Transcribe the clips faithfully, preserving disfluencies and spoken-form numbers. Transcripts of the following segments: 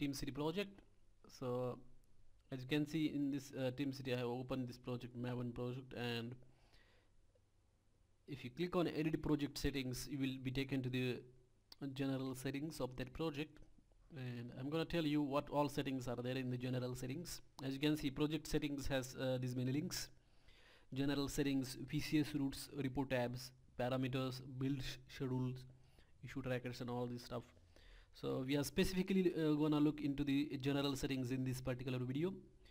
TeamCity project. So as you can see in this uh, TeamCity, I have opened this project, Maven project, and if you click on edit project settings, you will be taken to the general settings of that project, and I'm gonna tell you what all settings are there in the general settings. As you can see, project settings has uh, these many links: general settings, V C S routes, repo tabs, parameters, build sh schedules, issue trackers, and all this stuff. So we are specifically uh, gonna look into the general settings in this particular video.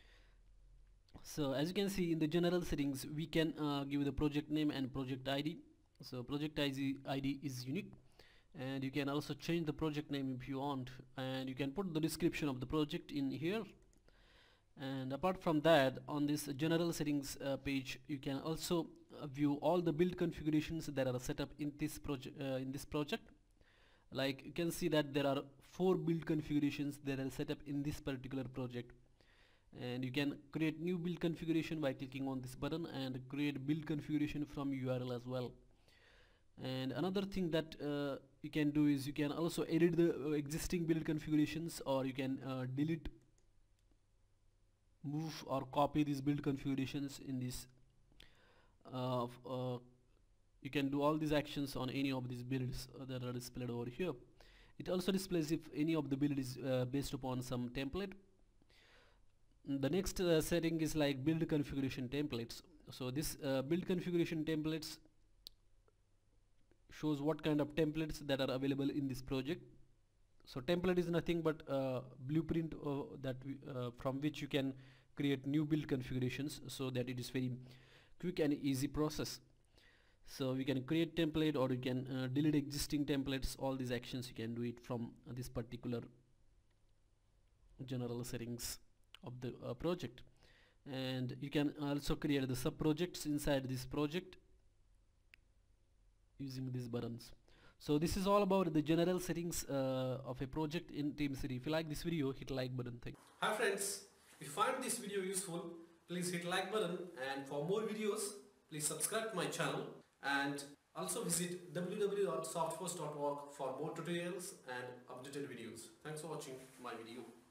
So as you can see in the general settings, we can uh, give the project name and project I D. So project I D is unique, and you can also change the project name if you want, and you can put the description of the project in here. And apart from that, on this general settings uh, page, you can also uh, view all the build configurations that are set up in this project uh, in this project. Like you can see that there are four build configurations that are set up in this particular project, and you can create new build configuration by clicking on this button, and create build configuration from U R L as well. And another thing that uh, you can do is you can also edit the uh, existing build configurations, or you can uh, delete, move, or copy these build configurations in this uh, uh, you can do all these actions on any of these builds uh, that are displayed over here. It also displays if any of the build is uh, based upon some template. The next uh, setting is like build configuration templates. So this uh, build configuration templates shows what kind of templates that are available in this project. So template is nothing but uh, blueprint uh, that we, uh, from which you can create new build configurations, so that it is very quick and easy process. So we can create template, or you can uh, delete existing templates. All these actions you can do it from uh, this particular general settings of the uh, project. And you can also create the sub projects inside this project using these buttons. So this is all about the general settings uh, of a project in TeamCity. If you like this video, hit like button. Thank you. Hi friends, if you find this video useful, please hit like button, and for more videos, please subscribe to my channel, and also visit w w w dot softforce dot org for more tutorials and updated videos. Thanks for watching my video.